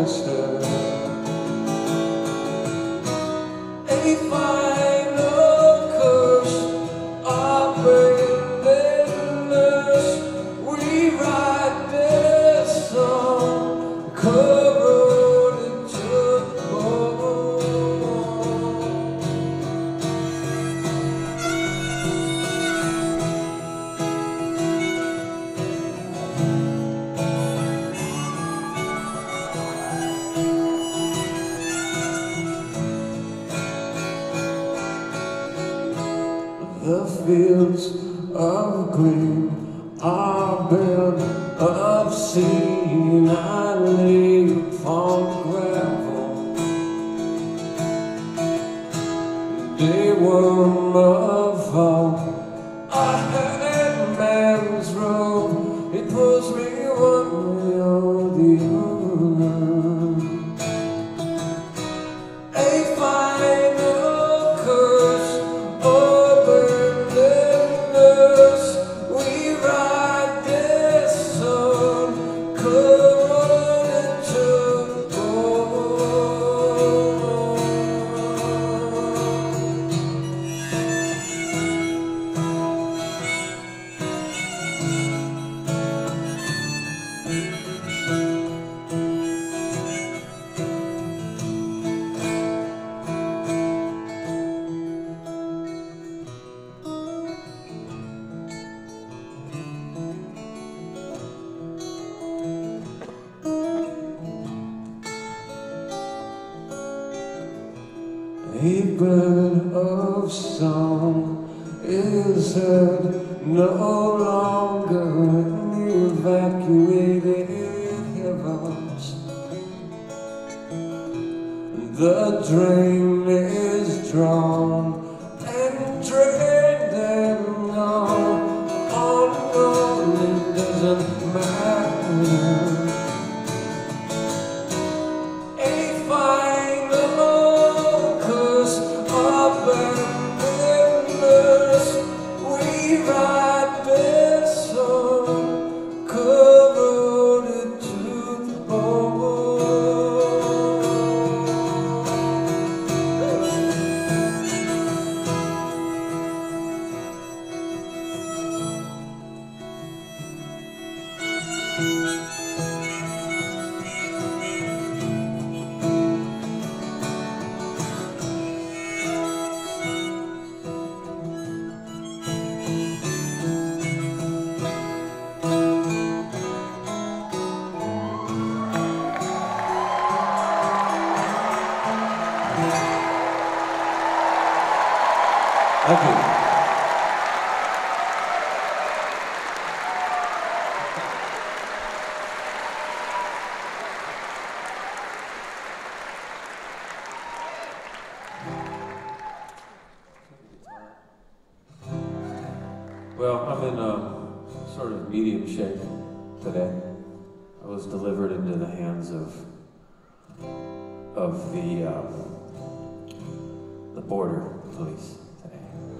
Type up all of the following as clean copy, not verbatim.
sinister. A final curse, our brainless. We write this song, corroded to the bone. The fields of green are built of seed. I lay upon gravel. Day worm of fall. I had man's robe. It pulls me one way or the other. A final curse. A bird of song is heard no longer in the evacuated heavens. The drain is drawn and drained and gone. On it doesn't matter. Thank you. Well, I'm in sort of medium shape today. I was delivered into the hands of the border police today.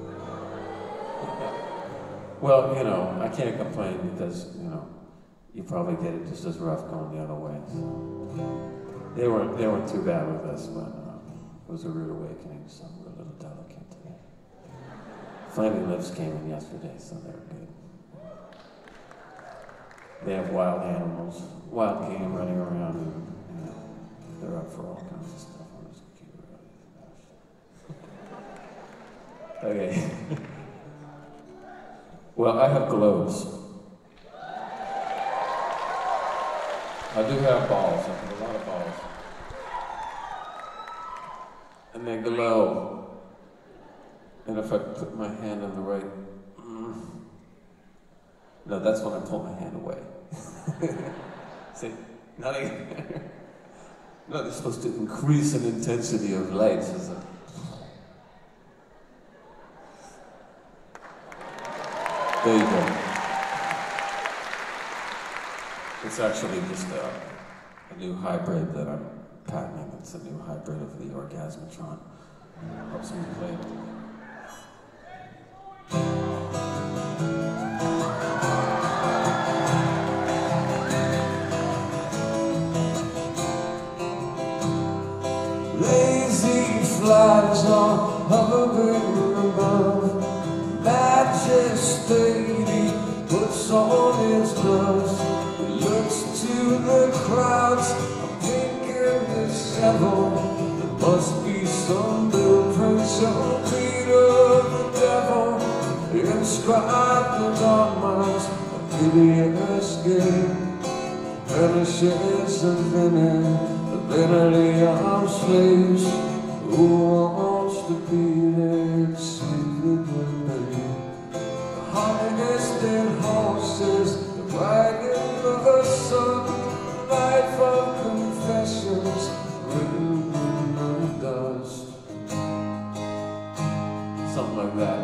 Well, you know, I can't complain because, you know, you probably get it just as rough going the other way. So they weren't too bad with us, but it was a rude awakening, so we're a little delicate today. Flaming Lips came in yesterday, so they're good. They have wild animals, wild game running around, and you know, they're up for all kinds of stuff. I'm just gonna keep it really fast. Okay. Well, I have globes. I do have balls. I have a lot of balls. And they glow. And if I put my hand on the right... No, that's when I pull my hand away. See? Nothing. No, they're supposed to increase in intensity of light. There you go. It's actually just a new hybrid that I'm patenting. It's a new hybrid of the Orgasmatron. Helps me play. Lazy flies are hovering above. Majesty puts on his gloves. He looks to the crowds, pink and disheveled. There must be some blueprint, some creed of the devil, inscribed in our minds, a hideous game. Perishes and venom, the vanity of slaves. Who wants to be there, sleeping with me? The hardest and horses, the wagon of the sun, the life of confessions, written in the dust. Something like that.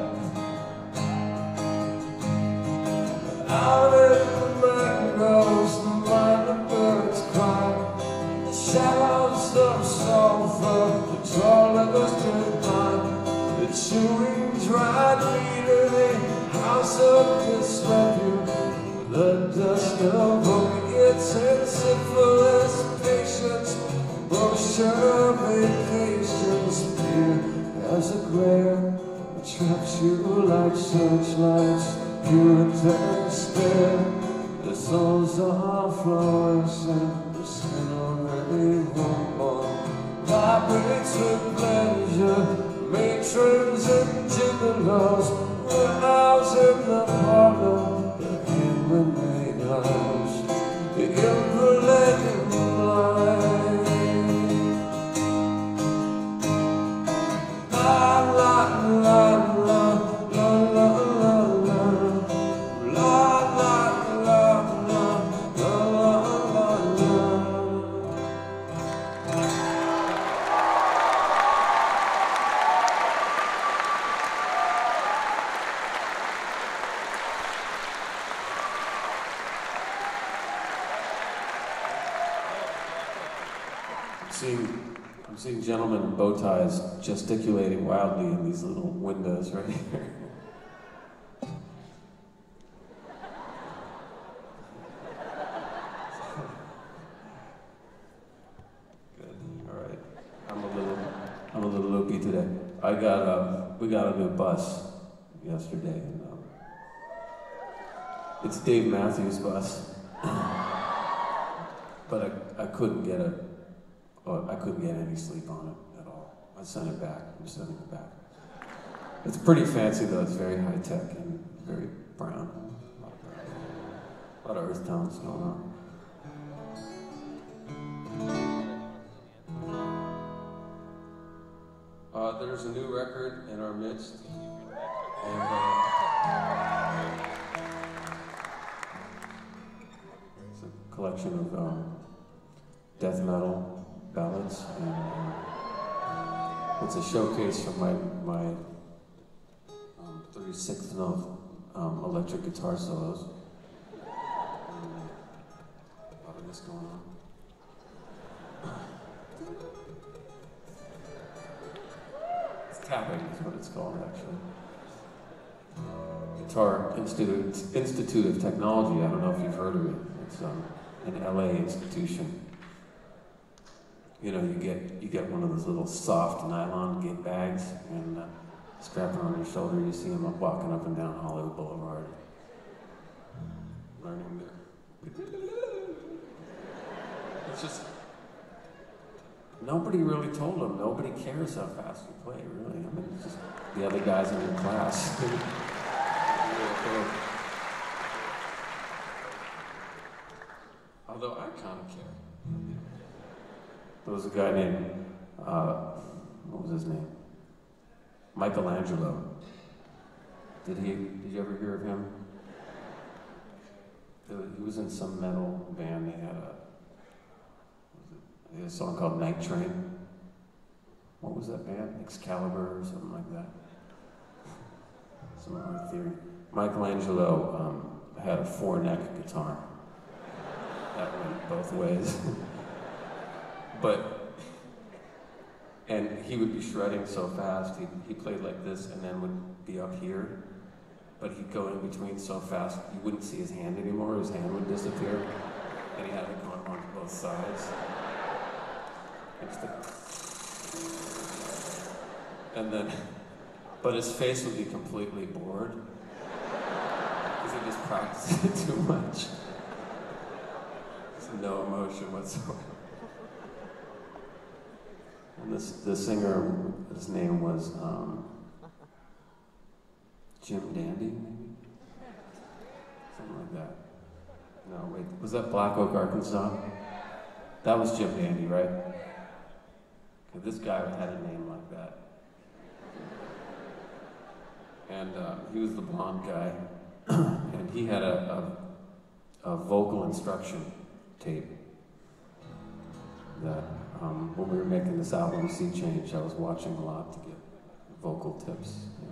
Out in the mangroves, the minor birds cry. The shadows of sulfur, the tallest divine, the chewing dried meat of the house of disrepute, the dust of opiates and syphilis patience, brochure vacations, fear as a glare that traps you like searchlights. Puritan stare, the souls are fluorescent, the skin already warm, vibrates with pleasure, matrons and gigolos, the house in the parlor, the handmade house, the impolite blind. La la la la la la la. I'm seeing gentlemen in bow ties gesticulating wildly in these little windows right here. Good. All right. I'm a little loopy today. We got a new bus yesterday, and it's Dave Matthews' bus, but I couldn't get any sleep on it at all. I sent it back. I'm sending it back. It's pretty fancy though. It's very high tech and very brown. A lot of earth tones going on. There's a new record in our midst, and it's a collection of death metal ballads, and it's a showcase from my 36th note electric guitar solos. A lot of this going on. It's tapping is what it's called, actually. Guitar Institute of Technology. I don't know if you've heard of it. It's an LA institution. You know, you get one of those little soft nylon gig bags and strap it on your shoulder. You see them walking up and down Hollywood Boulevard, learning their. It's just nobody really told them. Nobody cares how fast you play, really. I mean, it's just the other guys in your class. Although I kind of care. There was a guy named, what was his name? Michelangelo. Did you ever hear of him? He was in some metal band. They had a song called Night Train. What was that band? Excalibur or something like that. Some other theory. Michelangelo had a 4-neck guitar. That went both ways. And he would be shredding so fast, he played like this and then would be up here, but he'd go in between so fast, you wouldn't see his hand anymore, his hand would disappear, and he had it going on both sides. It's the And then, but his face would be completely bored because he just practiced it too much. There's no emotion whatsoever. And the singer, his name was Jim Dandy, maybe? Something like that. No, wait, was that Black Oak, Arkansas? That was Jim Dandy, right? Okay, this guy had a name like that. And he was the blonde guy, and he had a vocal instruction tape that when we were making this album, Sea Change, I was watching a lot to get vocal tips. You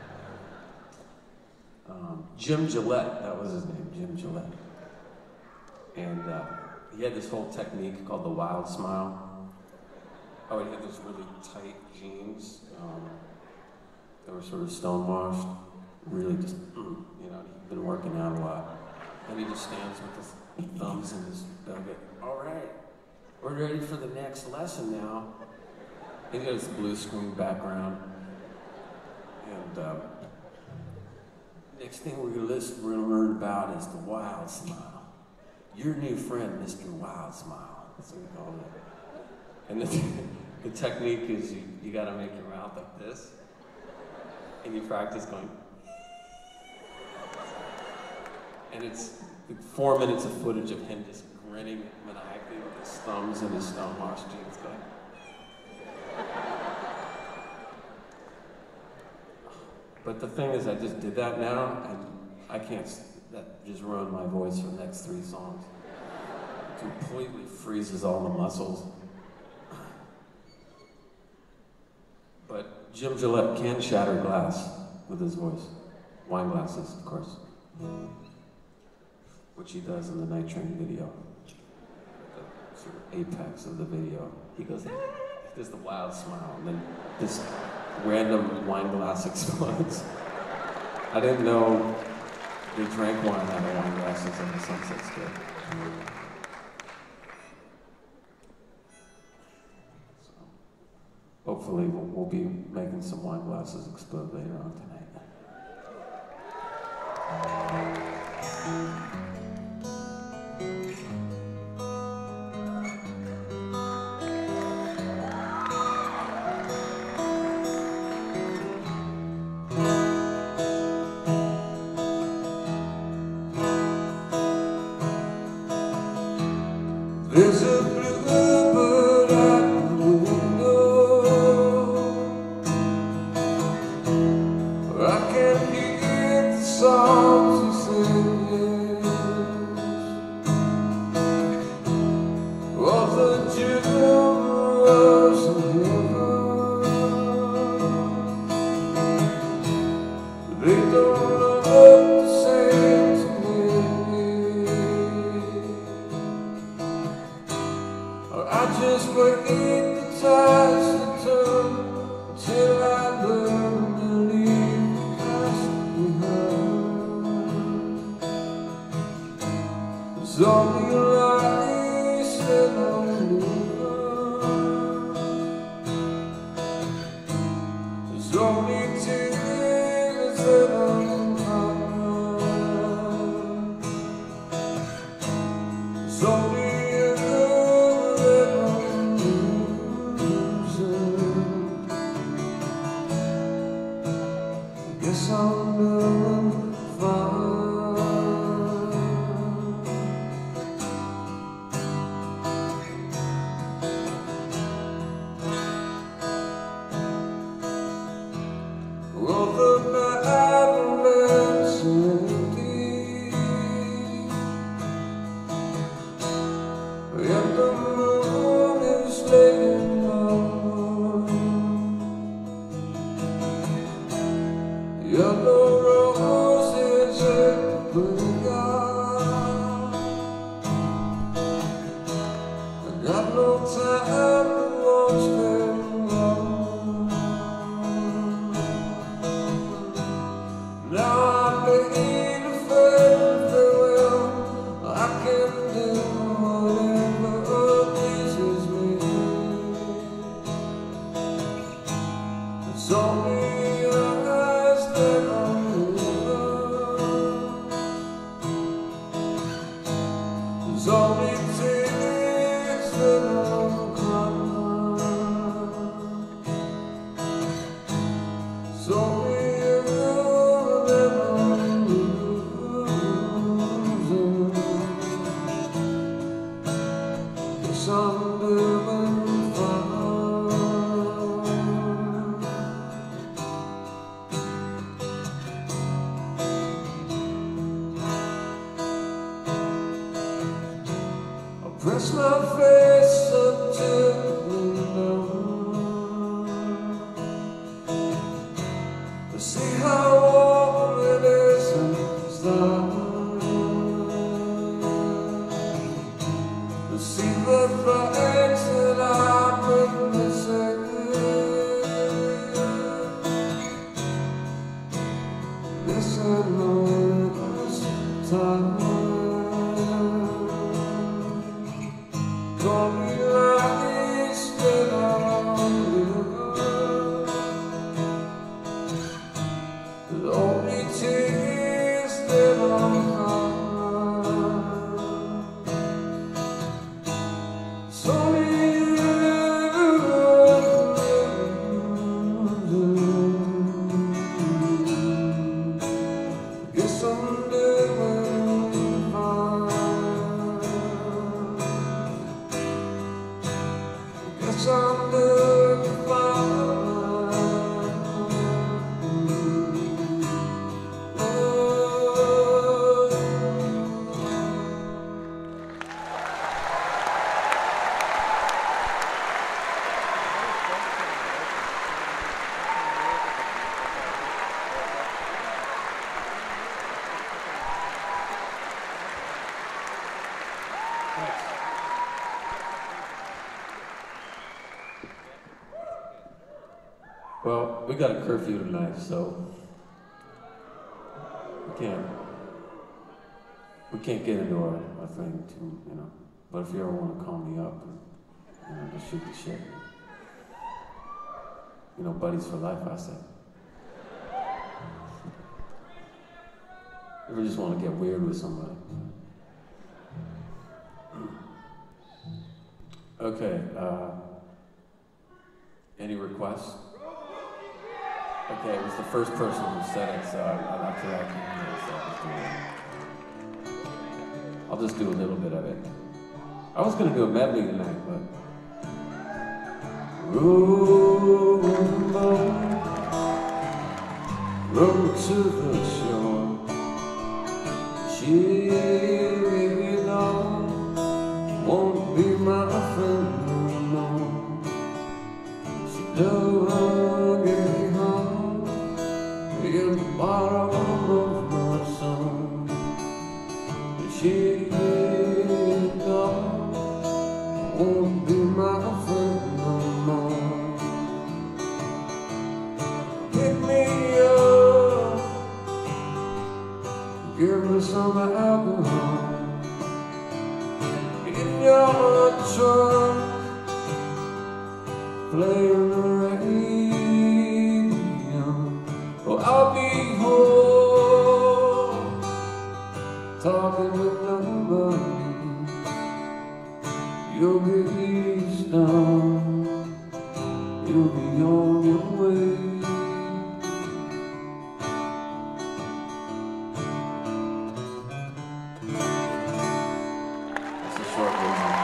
know. Jim Gillette, that was his name, Jim Gillette. And he had this whole technique called the wild smile. Oh, he had those really tight jeans. They were sort of stonewashed, really just, you know, he'd been working out a lot. And he just stands with his thumbs in his belly. All right, we're ready for the next lesson now. He got his blue screen background. And next thing we're gonna learn about is the wild smile. Your new friend, Mr. Wild Smile. That's what we call it. And the technique is you gotta make your mouth like this. And you practice going. And it's 4 minutes of footage of him just grinning maniacally with his thumbs and his stonewashed jeans going. But the thing is, I just did that now, and I can't, that just ruined my voice for the next 3 songs. It completely freezes all the muscles. But Jim Gillette can shatter glass with his voice. Wine glasses, of course. Which he does in the Night Train video. The sort of apex of the video. He goes, he does the wild smile, and then this random wine glass explodes. I didn't know they drank wine out of wine glasses on the Sunset Strip. Hopefully we'll be making some wine glasses explode later on tonight. There's a bluebird at the window. I can hear the songs he sings of the children of heaven. They don't look the same to me. I just wait the tides to turn till I learn to leave the past behind. There's only lies that I live. There's only tears that I'm crying. There's only a love that I'm losing. There's only eyes that are river. There's only tears that are crying. There's only love that I'm losing. Yes, I'm living fine. Press my face up to the window to see how warm it is inside, to see the things that I've been missing. Missing all this time. Only lies that I'm living. There's only tears that I'm crying. It's only guess I'm doing fine. Guess I'm doing fine. Well, we got a curfew tonight, so we can't get into our thing too, you know. But if you ever want to call me up and, you know, just shoot the shit, you know, buddies for life, I say. Ever just want to get weird with somebody? Okay, any requests? Okay, it was the first person who said it, so after that, I'll just do a little bit of it. I was gonna do a medley tonight, but row to the shore. She, you know, won't be my friend no more. She dug it home in the bottom of my soul. She, you know, won't be my friend no more. Pick me up, give me some alcohol. In your truck, playing the radio. Oh, I'll be home, talking with nobody. You'll be east down, you'll be on your way. That's a short version.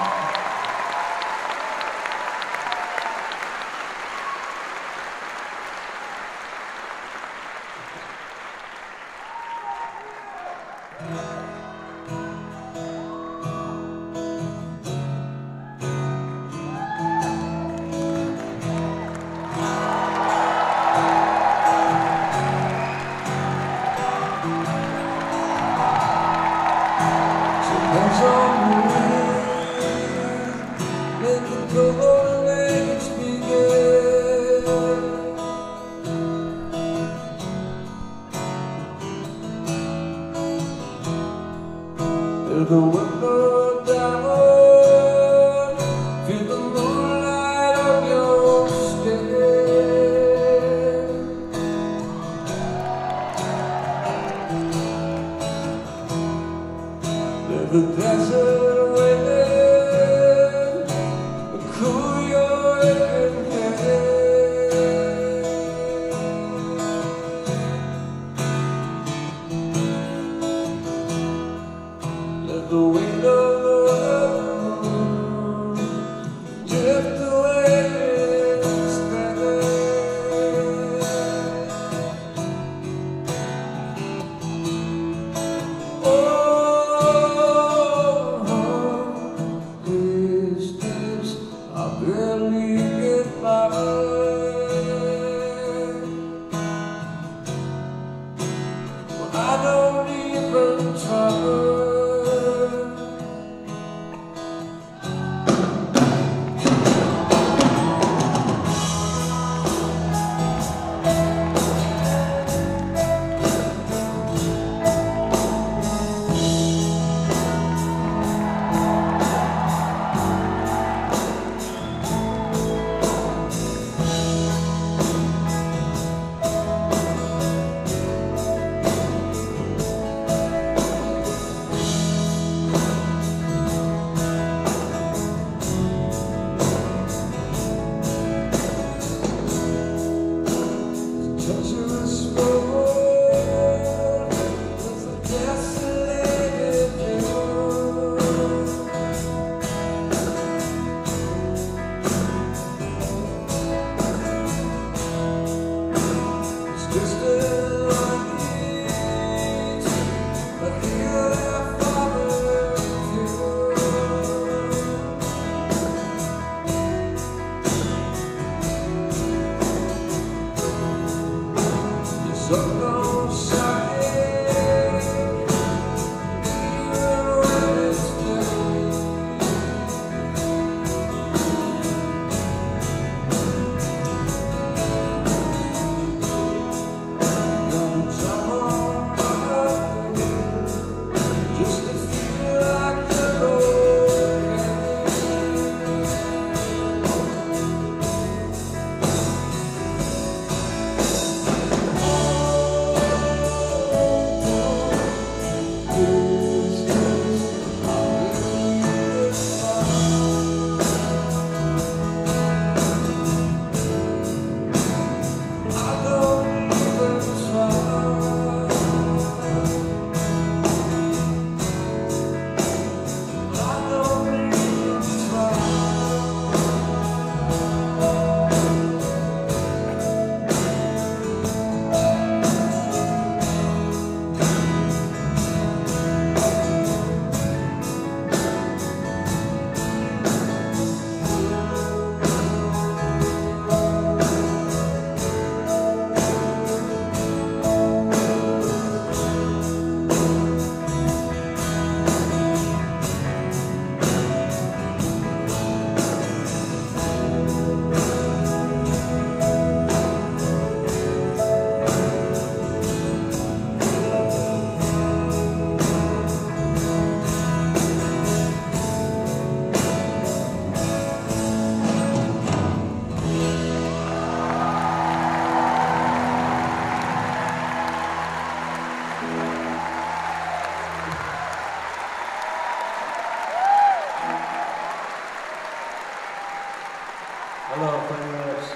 Hello, Franny Lips.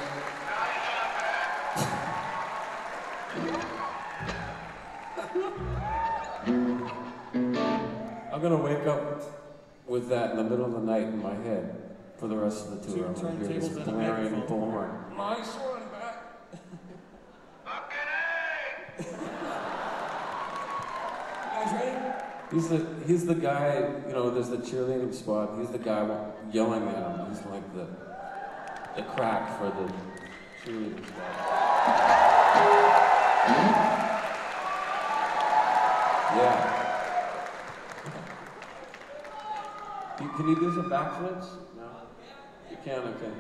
I'm gonna wake up with that in the middle of the night in my head for the rest of the tour. I'm gonna hear this turntables and a blaring microphone. bullhorn. Nice one, back. You guys ready? He's the guy, you know, there's the cheerleading spot. He's the guy yelling at him. He's like the crack for the cheerleading spot. Yeah. Can you do some backflips? No? You can, okay.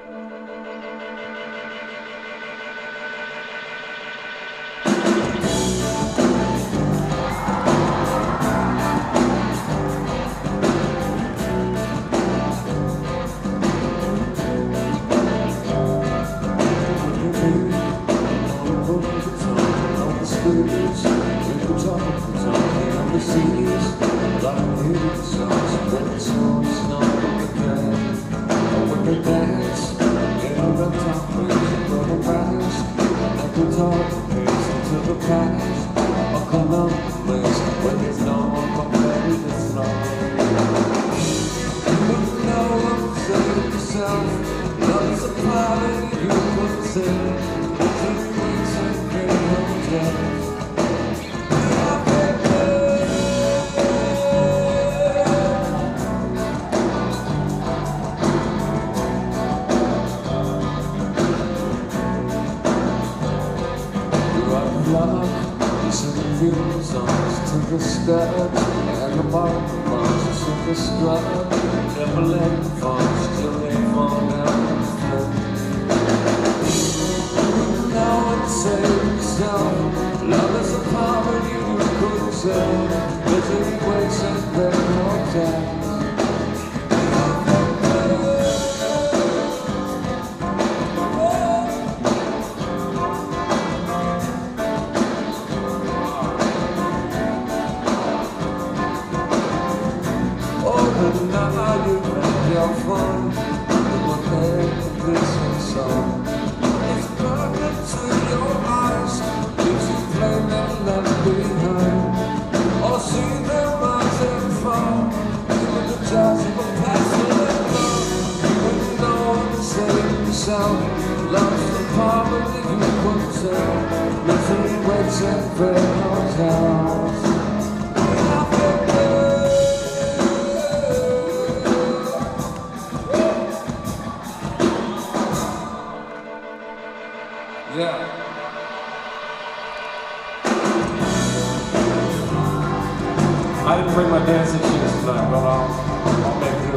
I didn't bring my dancing shoes tonight, but I'll make do.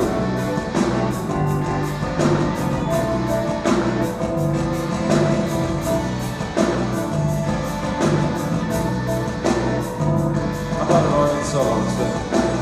I thought an organ solo instead.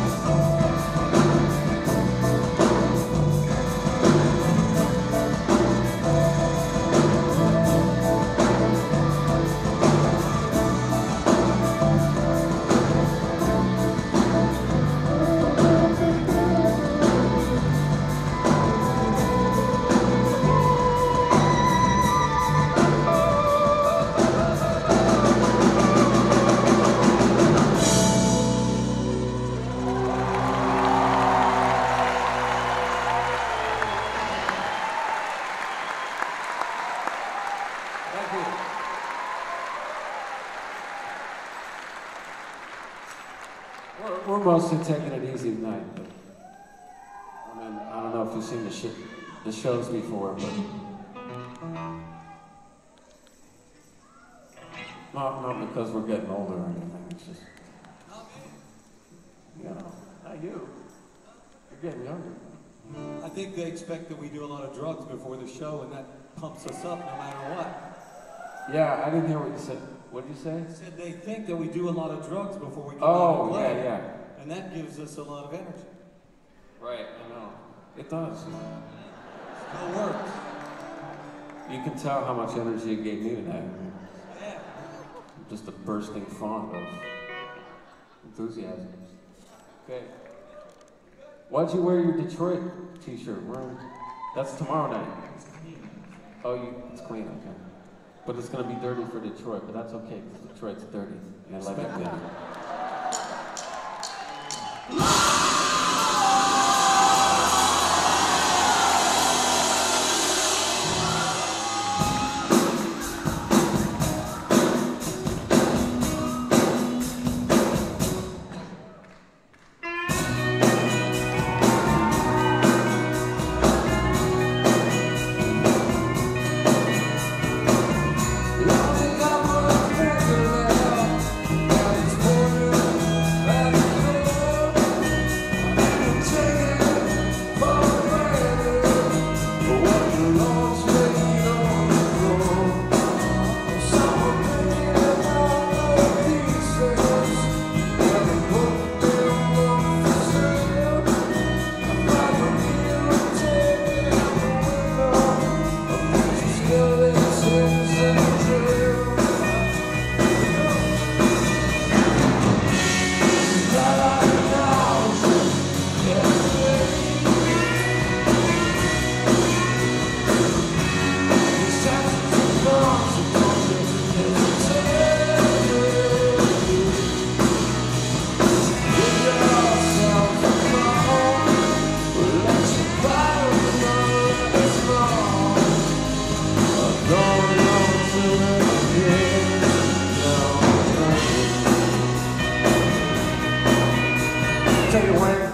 We're mostly taking it easy tonight, but I mean, I don't know if you've seen the shows before, but not because we're getting older or anything. It's just, you know, not you. You're getting younger. I think they expect that we do a lot of drugs before the show, and that pumps us up no matter what. Yeah, I didn't hear what you said. What did you say? I said they think that we do a lot of drugs before we come out Oh, and play. yeah. And that gives us a lot of energy. Right, I know. It does. Still works. You can tell how much energy it gave me tonight. Yeah. Just a bursting font of enthusiasm. Okay. Why'd you wear your Detroit t-shirt? That's tomorrow night. It's clean, okay. But it's gonna be dirty for Detroit, but that's okay, because Detroit's dirty. And I like it dirty. Take it away.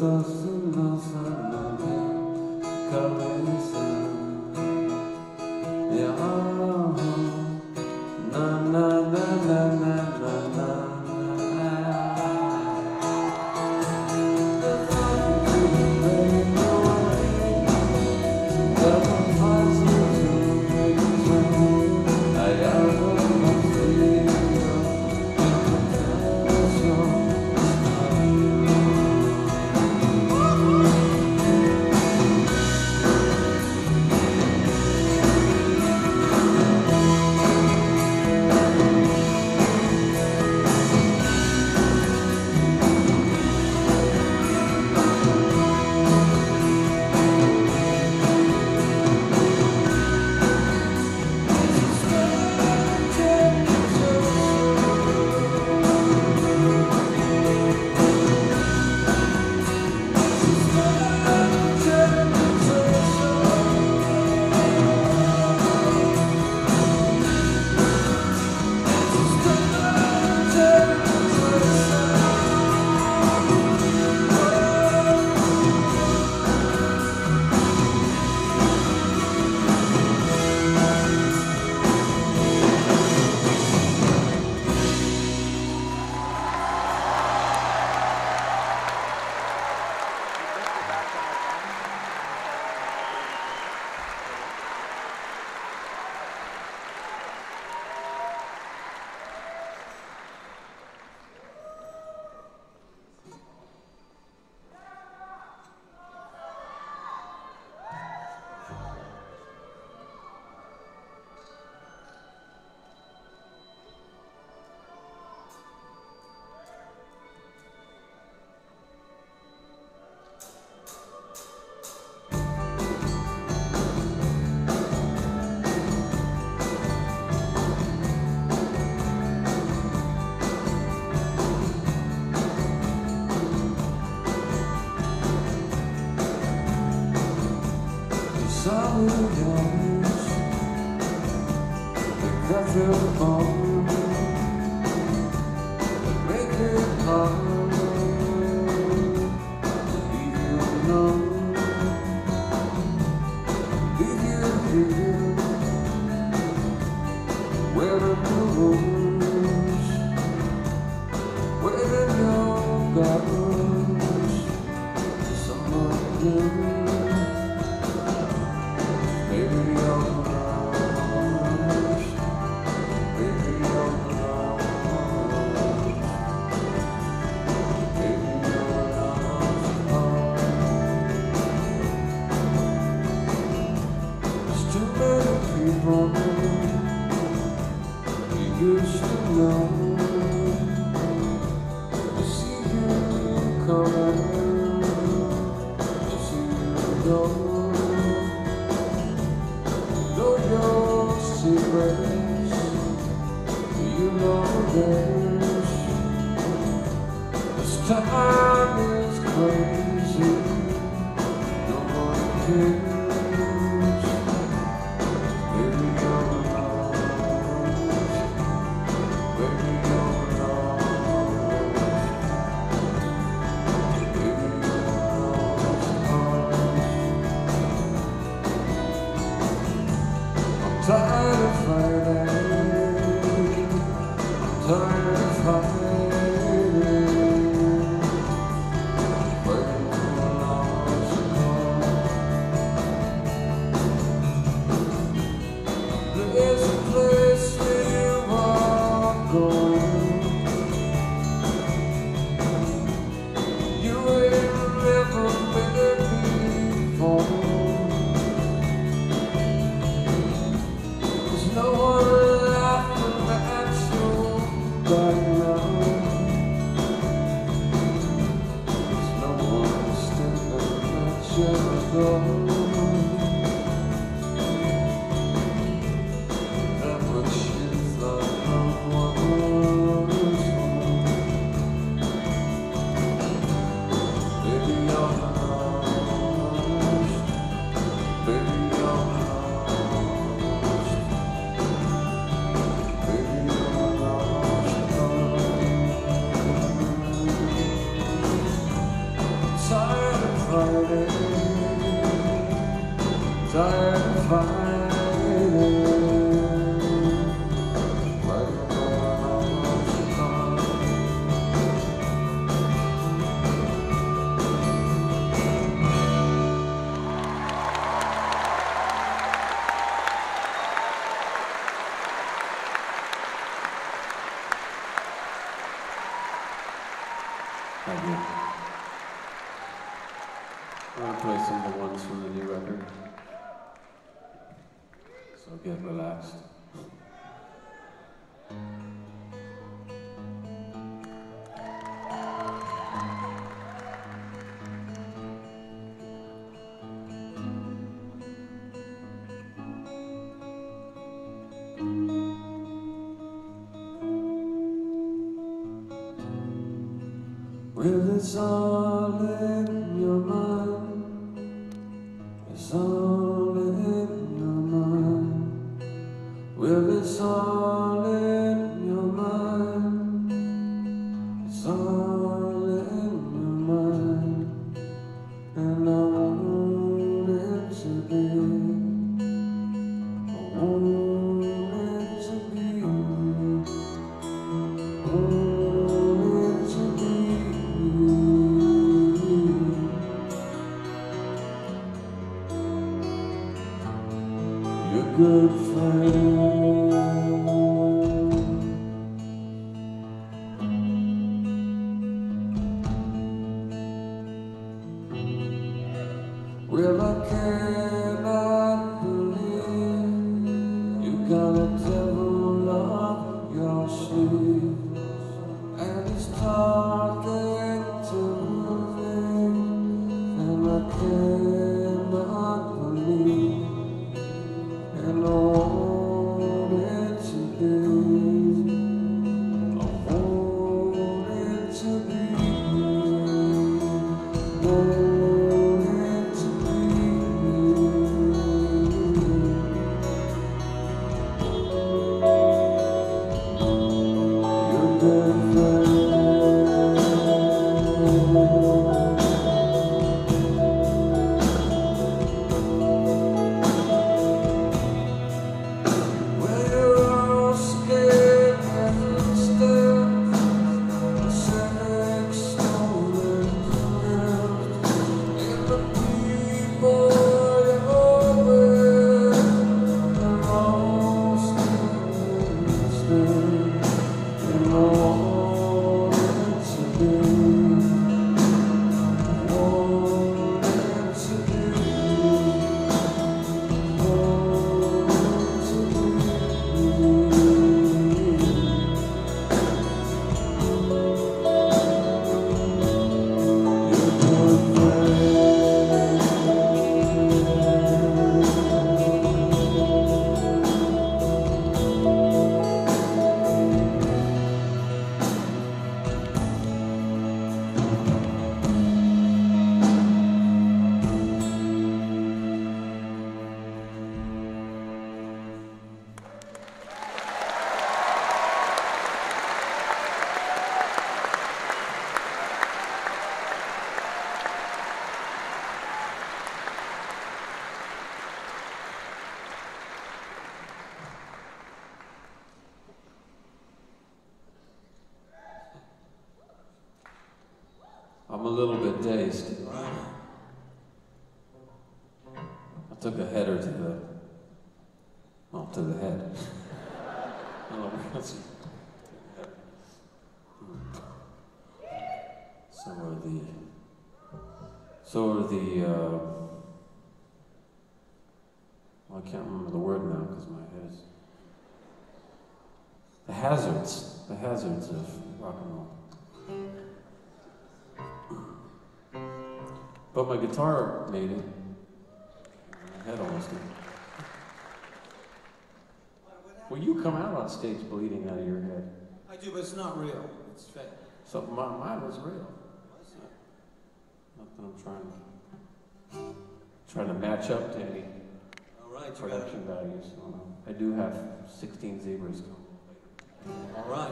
cocinas en mi cabeza. Na na na na na na na. Solidões that cut through the bone, that break your heart, leave you alone, leave you here, wearing the wounds, wearing your garments, someone new. Baby, you're lost. Baby, you're lost. Baby, you're lost. There's too many people you used to know. To see you coming, to see you go. Secrets, you know this time is crazy, no one cares. Baby, you're lost. Baby, you're lost. Baby, you're lost. I'm tired of fighting, I'm tired of fighting, waiting for love to come. There's a place where you are going, you ain't never been before. No one laughing at you right now. There's no one standing at your door. That which you thought no one was home. Baby, you're lost. Baby, you're lost. Sorry. fighting, tired of fighting. Thank you. I'm going to play some of the ones from the new record. So get relaxed. Well, it's all in your mind. It's all in your mind. Well, it's all in your mind. It's all in your mind. And I want it to be. I want it to be. I want it to be. Your good friend. Well, I cannot believe you got a devil up your sleeve, and he's talking to me, and I cannot believe. And I want it to be, I want it to be, want it to be. Your good friend. I'm a little bit dazed. I took a header to the head. Oh, I can't remember the word now because my head is. The hazards of rock and roll. But my guitar made it. My head almost did. Well, you come out on stage bleeding out of your head. I do, but it's not real. It's fake. So mine was real. Not that I'm trying to match up to any production values. I do have 16 zebras. All right.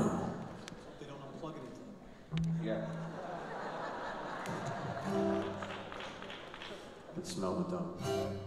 They don't unplug anything. Yeah. and smell the dung.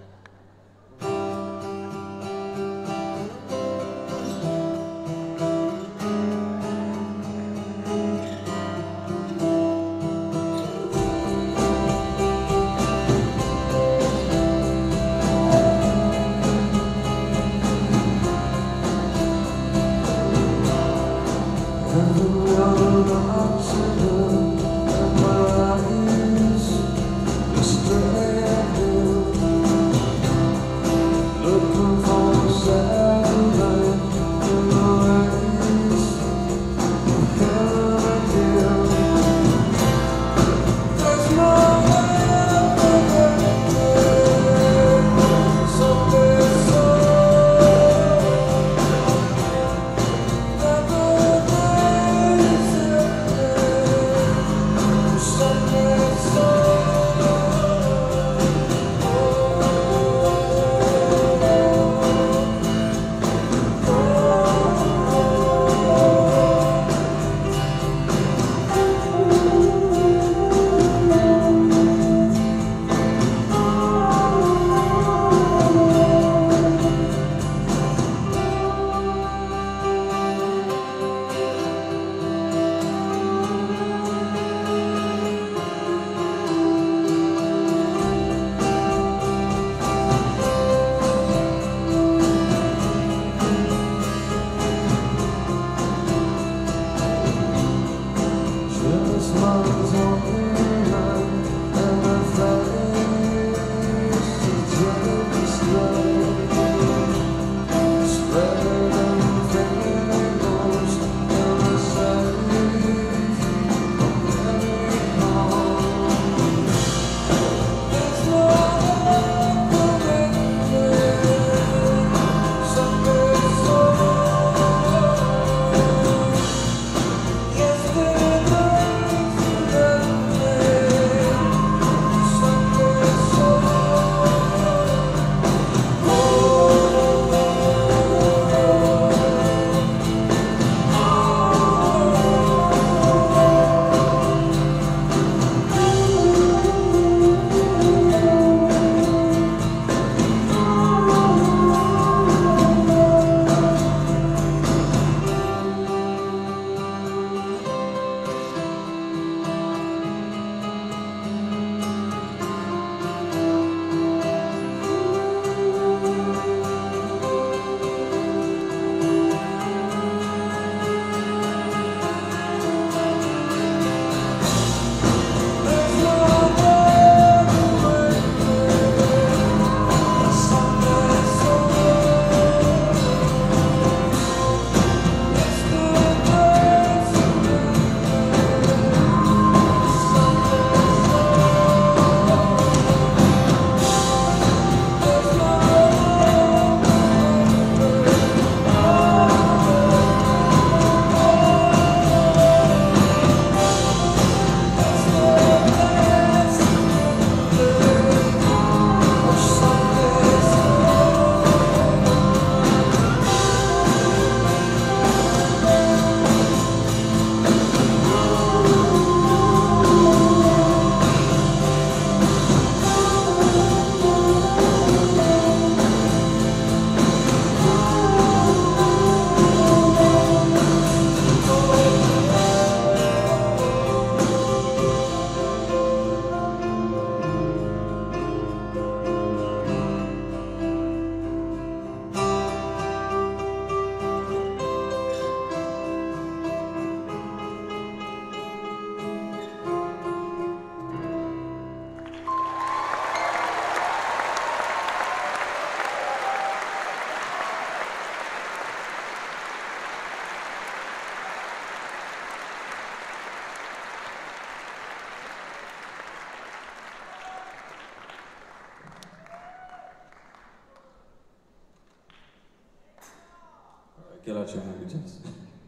Get out your handkerchiefs.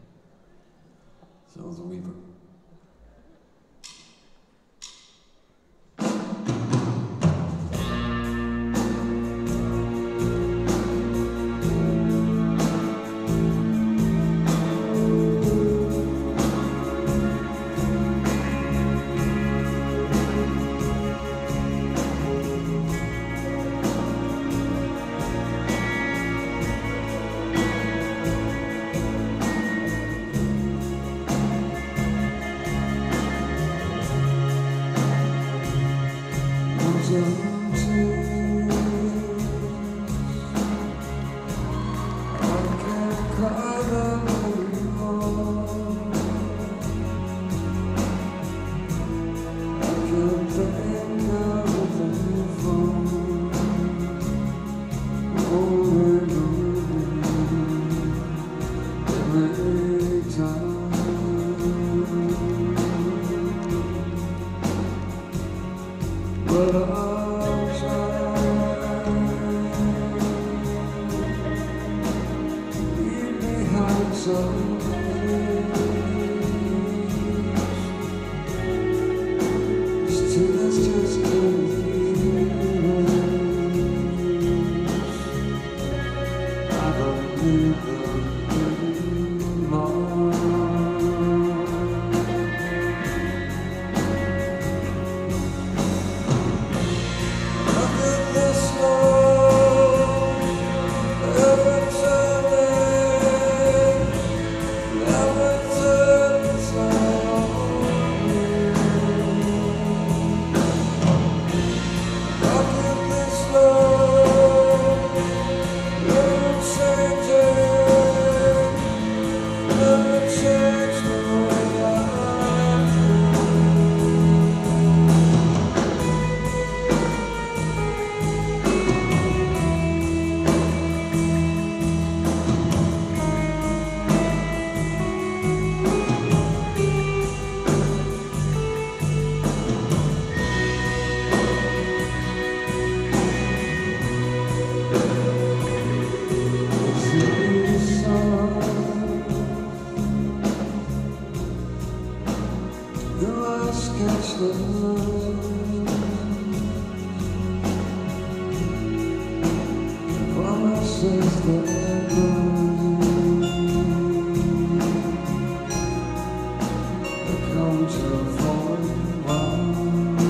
Sounds a weaver. thousand tears. I can't cry them anymore. I can't think of them before. Over every time. But I'll try. Leave behind some days. Tears just can't I don't need them anymore. Catch the light. Promises that they come to fall in line.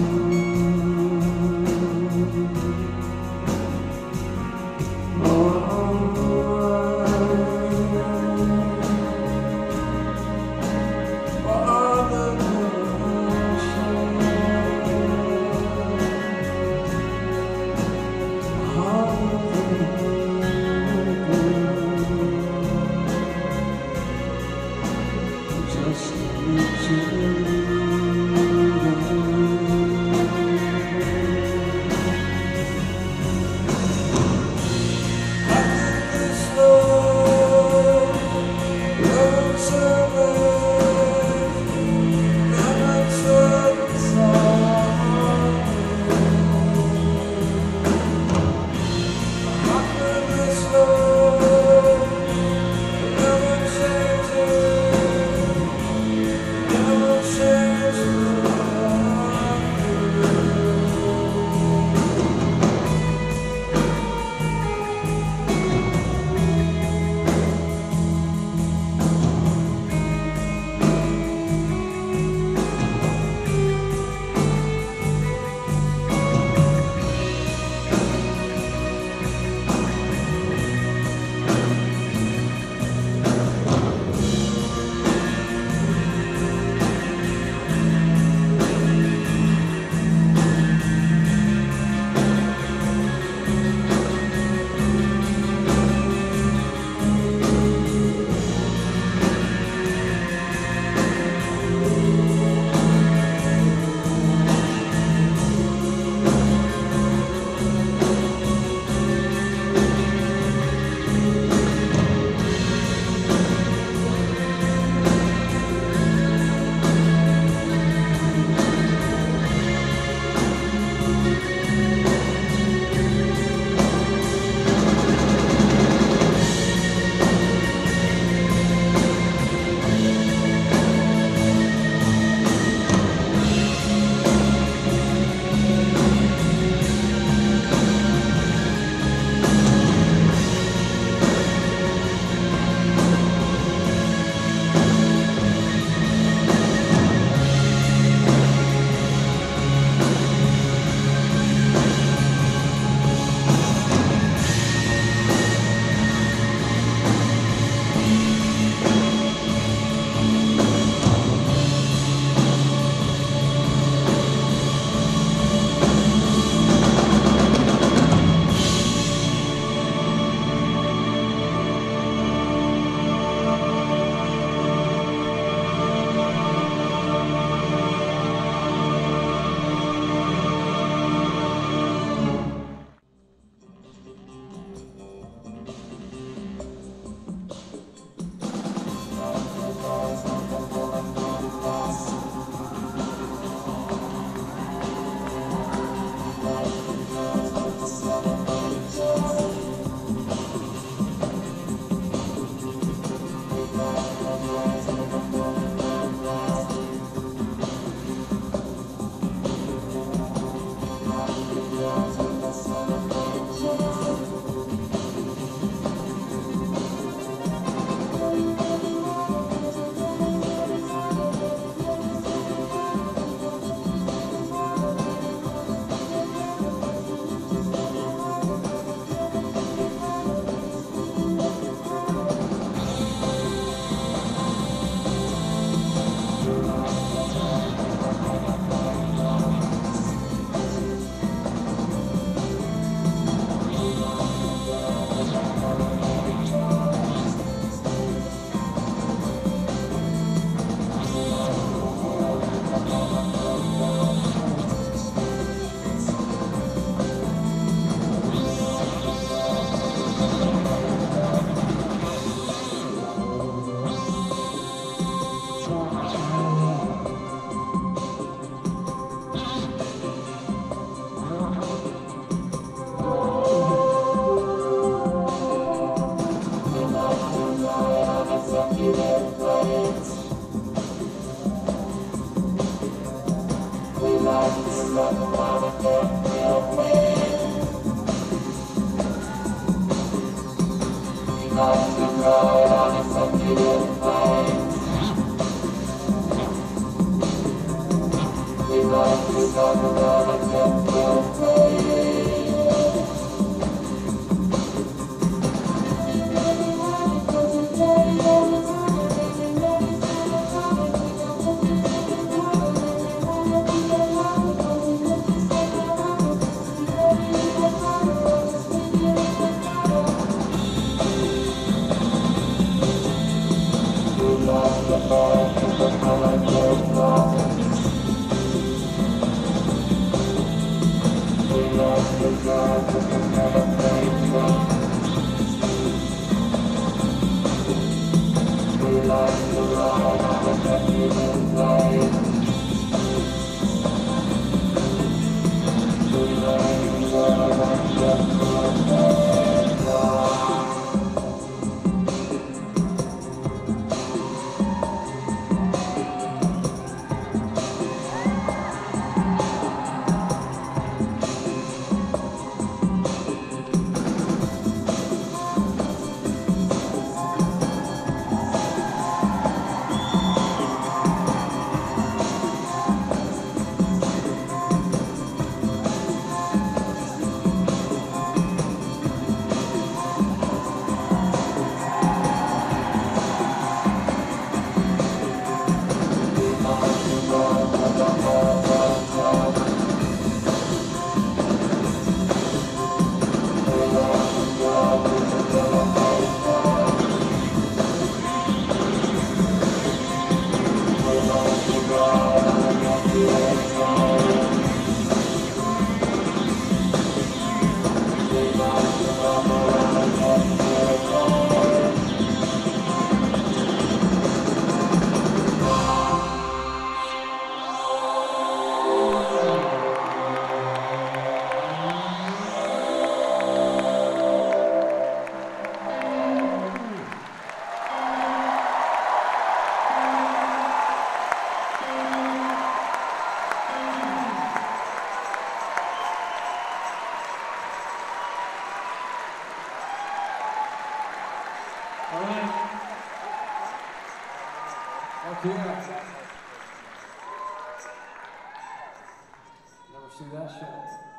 Never see that show?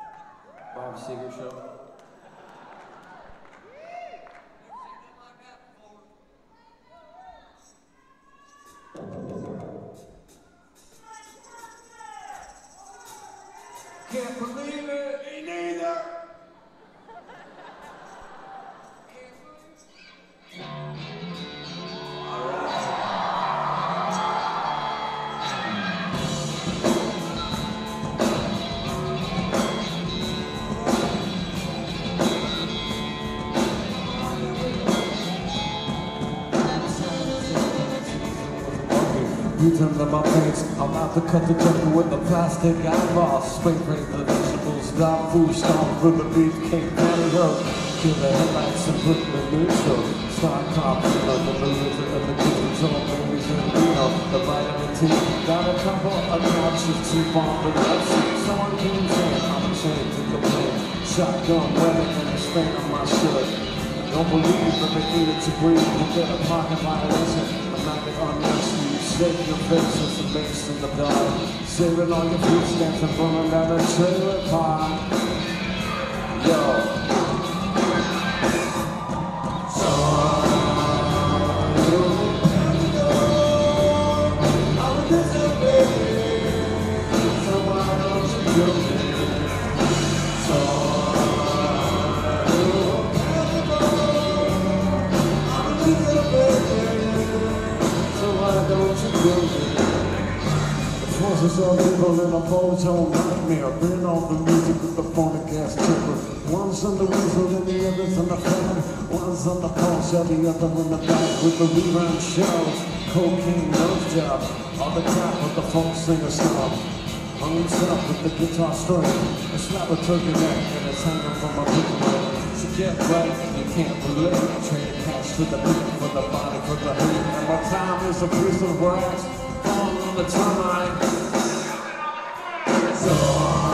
Bob Seger show? Can't believe it! Me neither! You turn to my face, I'm out to cut the jungle with the plastic eyeballs. Spray paint the vegetables, dog food, stomp with the beefcake patty roast. Kill the headlights and put the neutral. Star cop, the lizard and the kitchen, all babies and Reno. The vitamin T, got a couple of notches, cheap on the left seat. Someone came in, I'm ashamed to complain. Shotgun webbing and a stain on my shirt. Don't believe that they needed to breathe. You get a parking violation, a maggot on your street. Shake your face as the mace in the dark. Saving all your food stamps and burning down the trailer park. Yo. I'm a distant baby. So why don't you do me? Forces of evil in a photo nightmare. Bring on the music with the phonic ass timber. One's on the weasel and the other's on the fan. One's on the pulse, the other on the back with the rerun shells. Cocaine nose job on the top of the folk singer song. Hung himself with the guitar string. A slap a turkey neck and it's hanging from my big leg. So get right, you can't relate. Trade cash to the beat for the body for the hate. And my time is a piece of wax. On the time I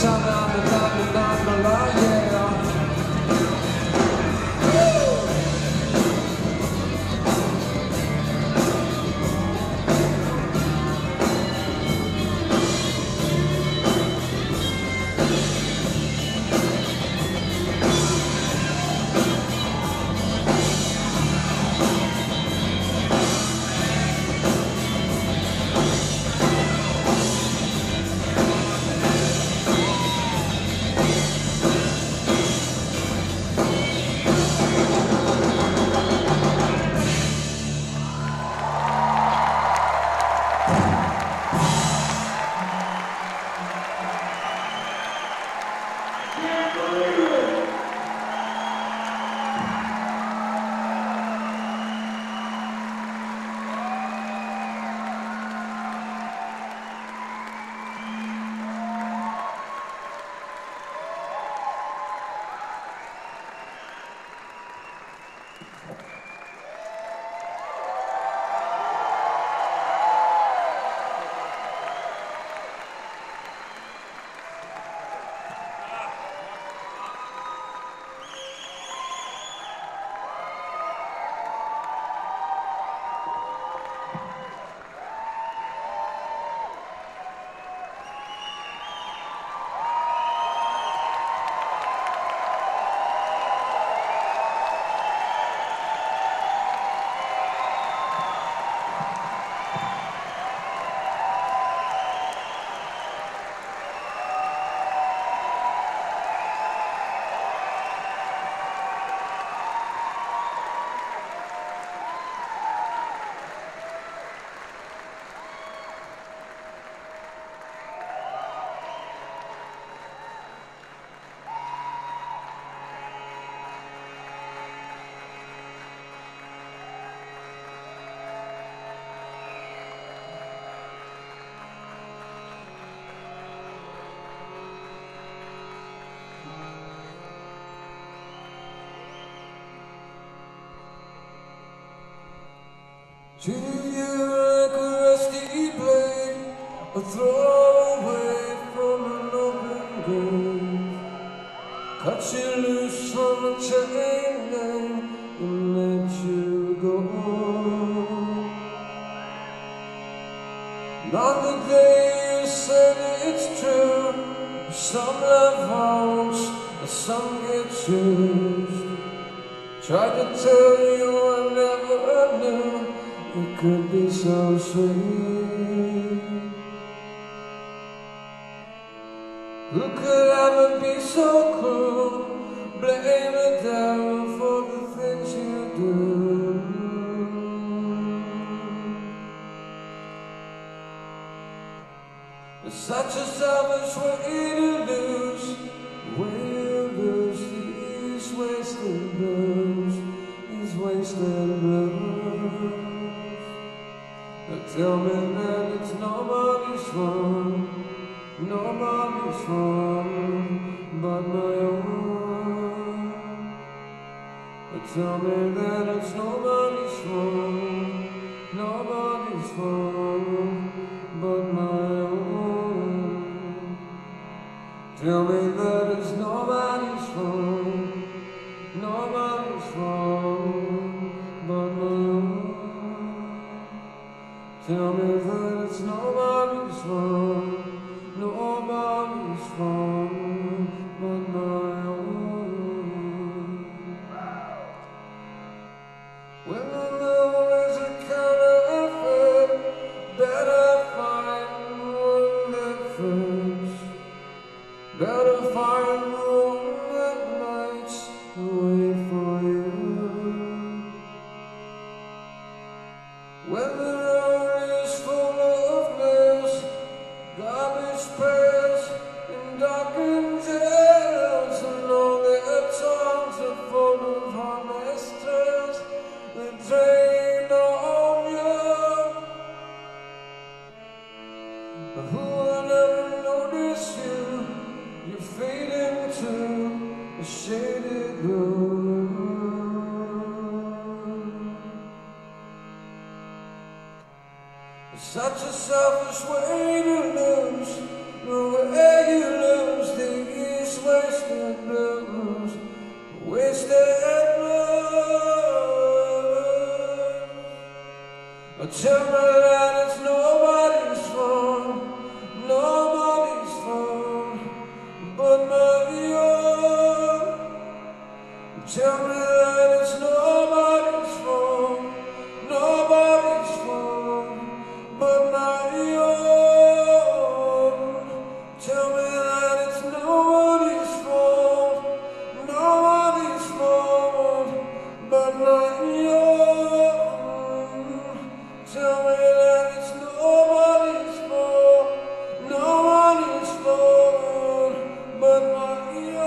Treat you like a rusty blade, a throwaway from an open grave. Cut you loose from a chain link and let you go. On the day you said it's true, some love haunts, some get used. Tried to tell you I never knew it could be so sweet. Who could ever be so cruel? Blame the devil for the things you do. It's such a selfish way to lose. We'll lose these wasted blues, these wasted blues. Tell me that it's nobody's fault, nobody's fault but my own. Tell me that it's nobody's fault, nobody's fault but my own. Tell me that it's nobody's fault, nobody's fault but my own. Tell me that it's nobody's fault, nobody's fault but my own. When the love is a counterfeit, better find one that fits. Better find one that might wait for you. When the road is full of mess, garbage prayers and darkened jails, and all their tongues are full of harmless tales that drain on you. But who will ever notice you? You fade into a shaded room. It's such a selfish way to lose, the way you lose wasted blues, wasted blues. Tell me that it's nobody's fault, nobody's fault but my own. Tell me that it's nobody's fault, nobody's fault but my own. Tell me that it's nobody's fault, nobody's fault but my own. Tell me that it's nobody's fault, nobody's fault but my own.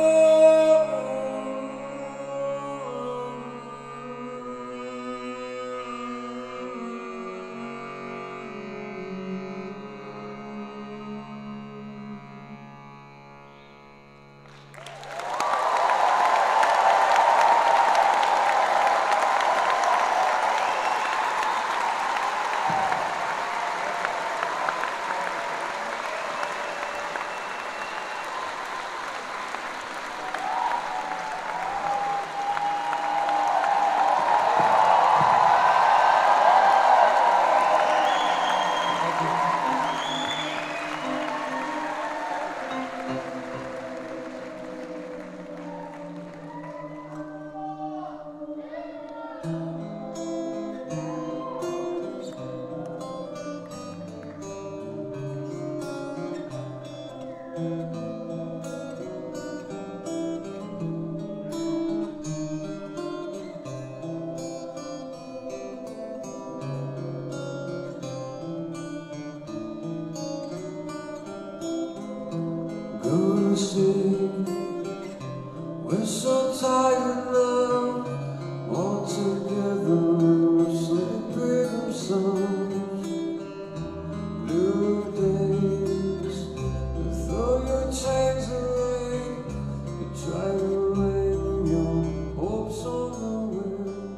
Go to sleep, we're so tired now, all together we're sleeping ourselves. Blue days, you throw your chains away, you try to lay your hopes on the wind.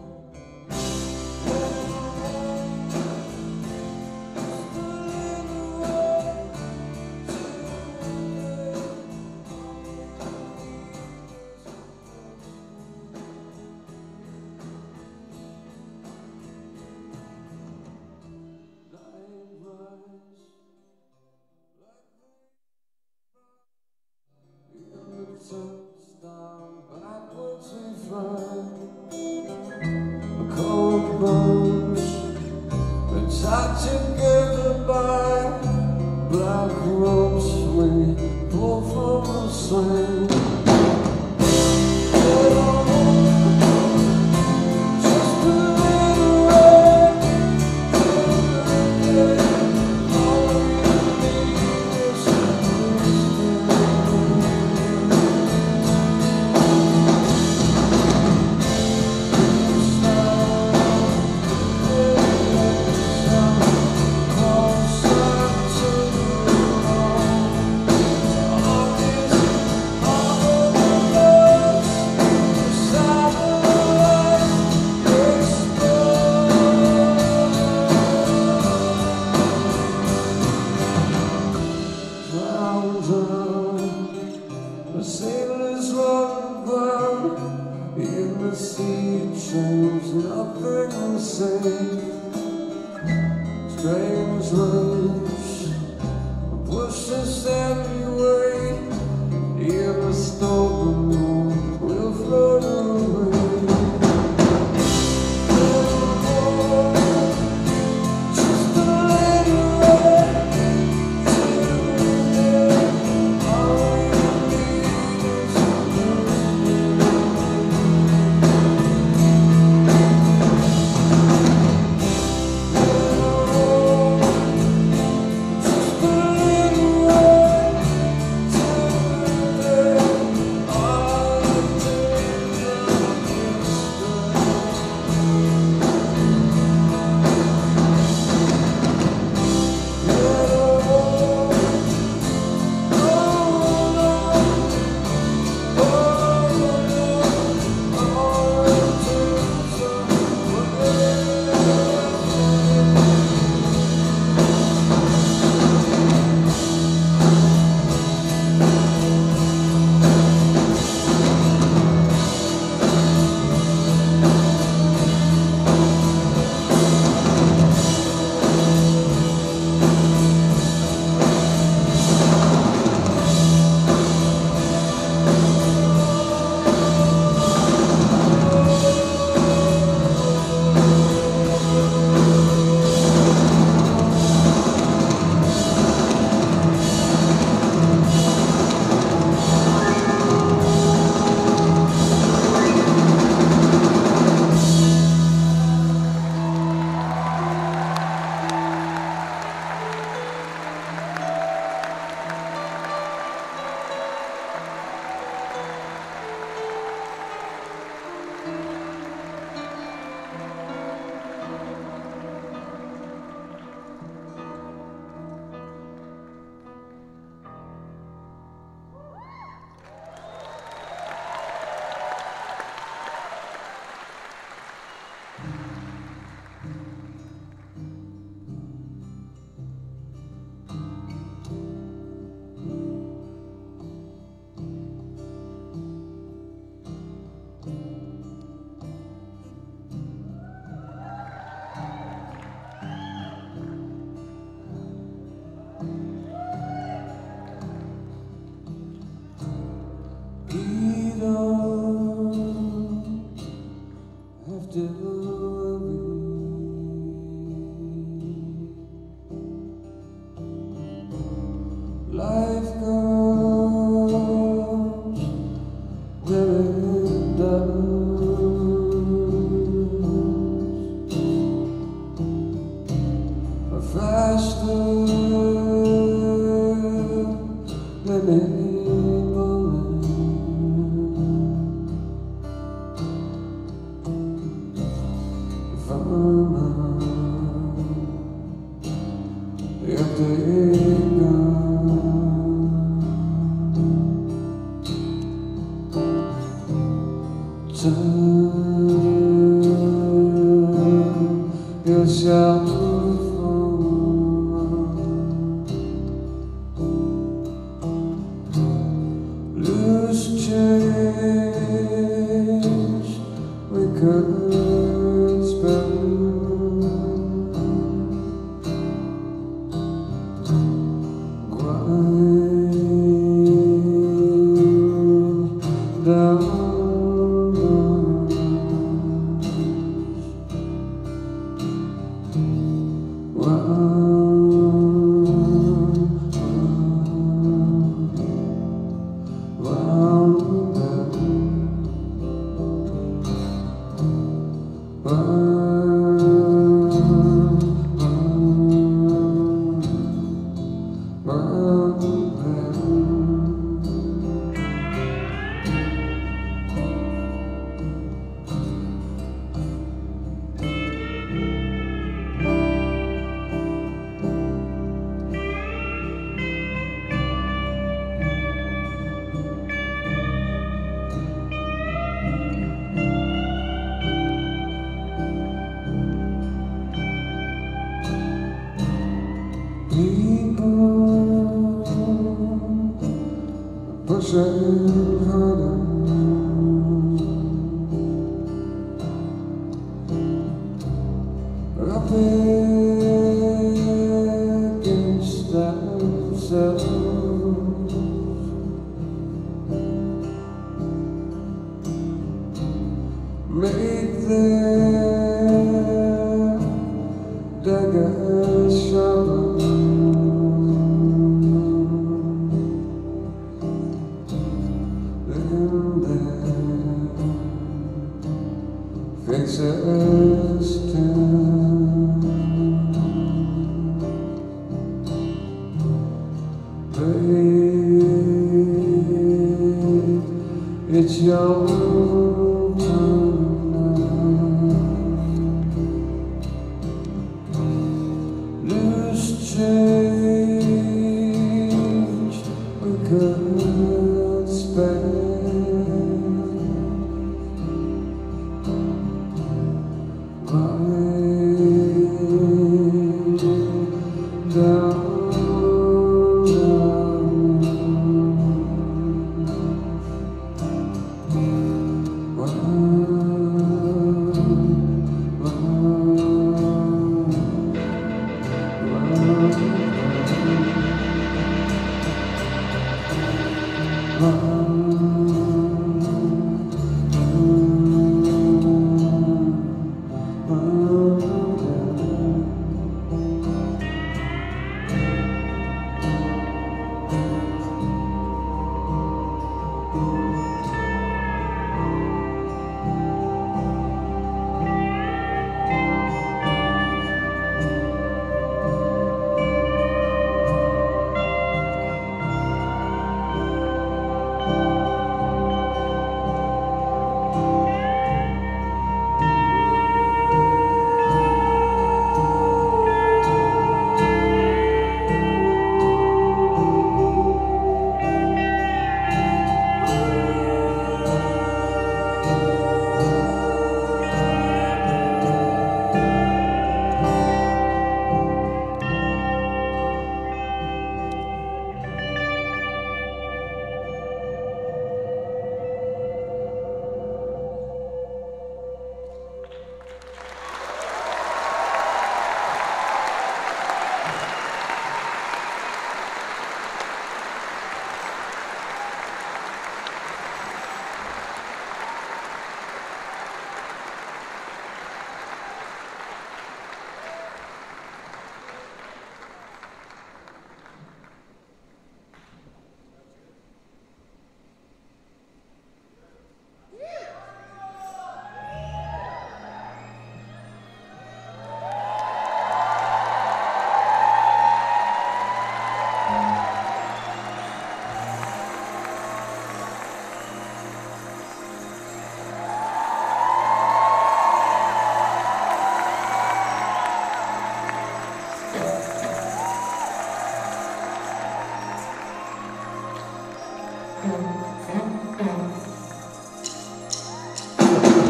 Backwards we find a cold bones, we're tied together by black ropes we pull from the swing. Just a little way, all we need is the sailors run aground in the sea change, nothing the same. Strange waves push us every way, in the storm we'll float away. Just a little way to We don't have to worry. Life goes where it does, or faster than it. If they turn yourself lose change we could spend. People pushing harder, up against themselves. Make their daggers sharper. Faces turn, babe, it's your turn now. Lose change we could spend. Bye.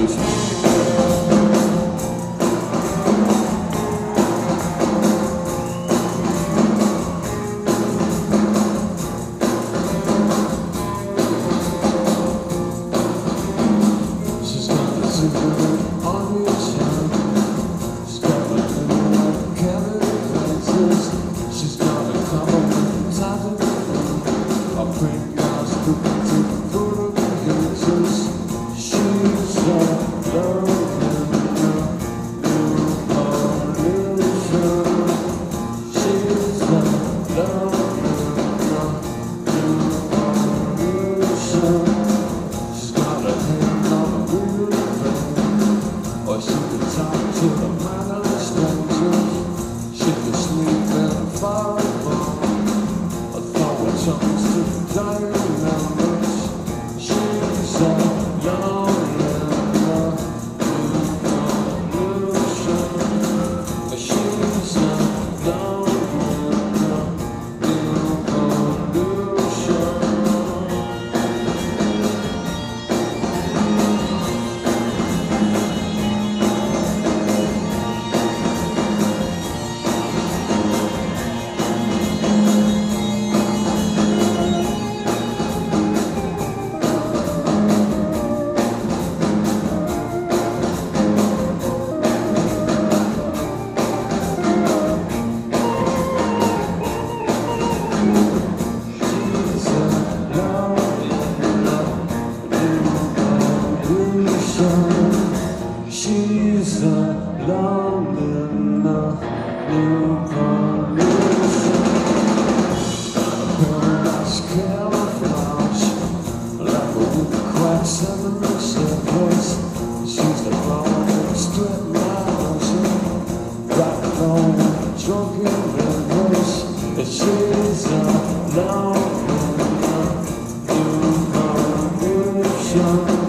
She's alone in the new pollution. Paradise camouflage, like a wood cracks and the mix of voice. She's the blonde strip lounging, back on drunken rivers. She's alone in the new pollution.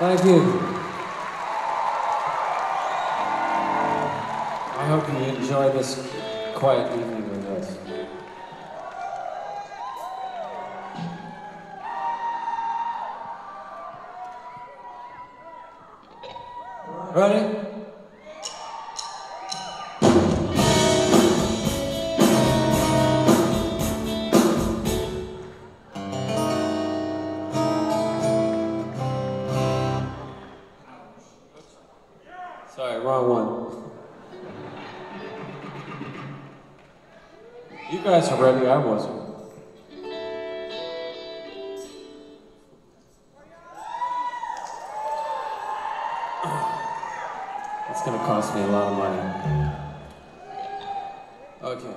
Thank you. I hope you enjoy this quiet evening with us. Ready? Sorry, wrong one. You guys are ready, I wasn't. It's gonna cost me a lot of money. Okay.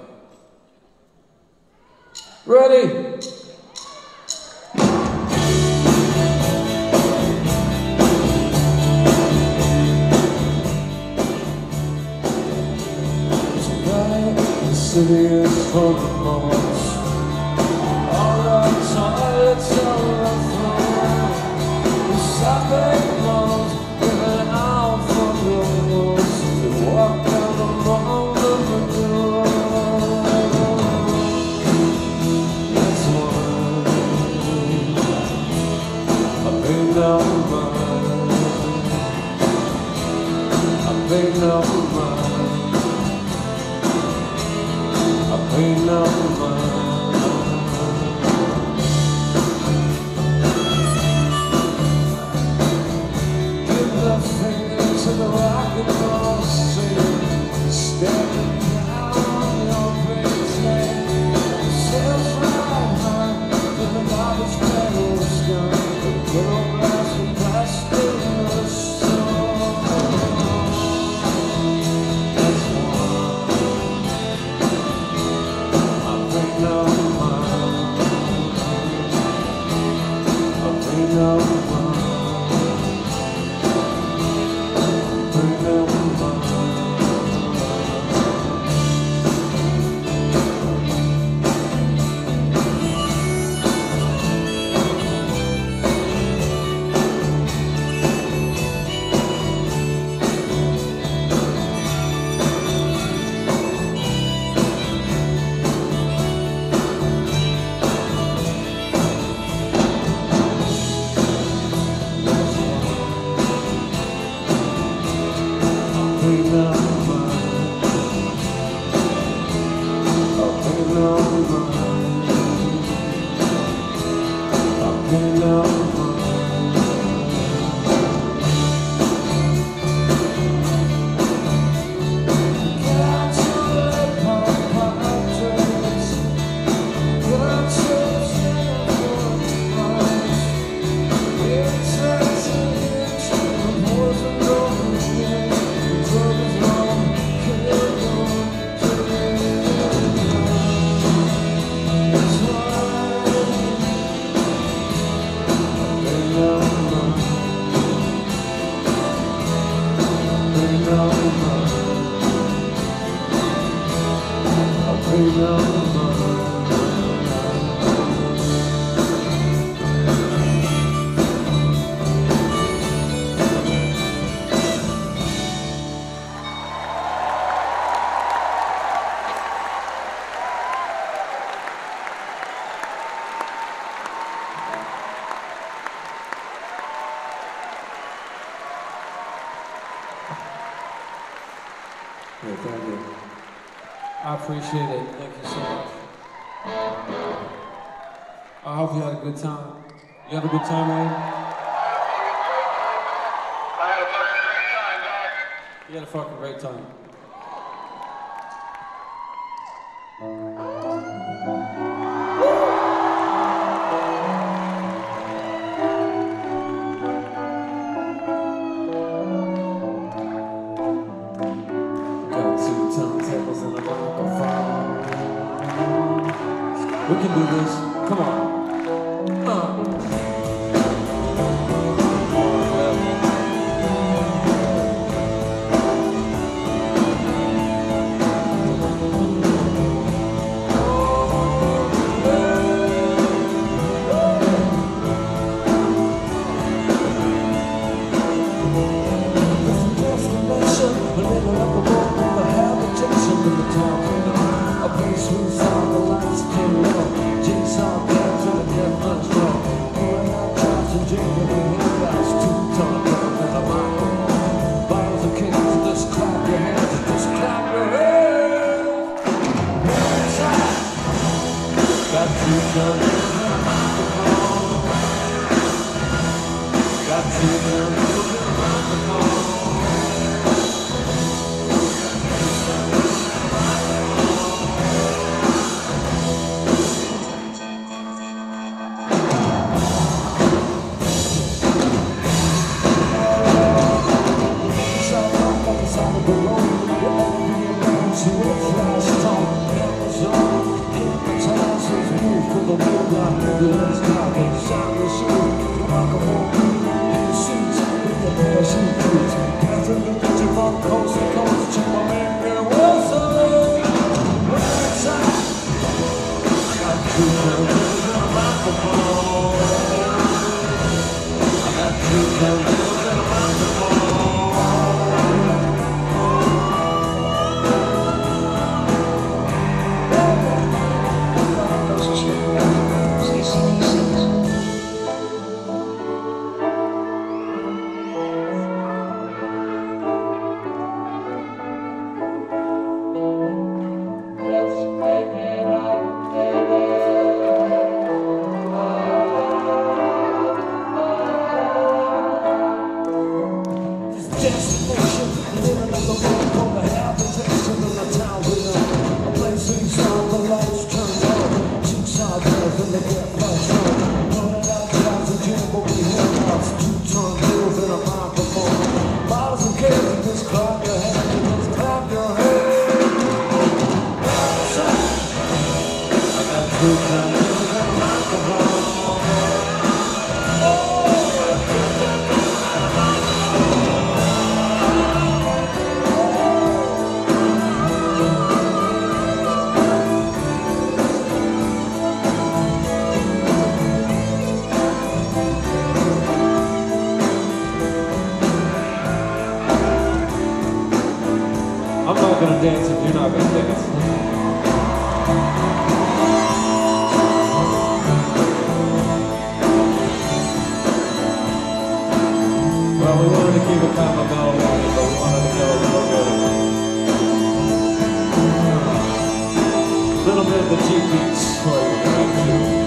Ready? City is full of moments. All the toilets are overflowing. The shopping malls giving out for doors to walk down among the windows. That's why I paid no mind. I paid no mind. Ain't no mind. Give the finger to the rock and roll scene, standing down on your paycheck. Sails right high to the garbage pedals gone. The good old glass will pass through the storm. That's why no mind. I pay no mind. Pay no mind. Yeah, thank you. I appreciate it. Thank you so much. I hope you had a good time. You have a good time, Wayne? I had a fucking great time, Doc. You had a fucking great time. We can do this. Come on. I'm not gonna dance if you're not gonna dance. Well, we wanted to keep it kind of mellow, but we wanted to go a little bit. A little bit of the G beats for you.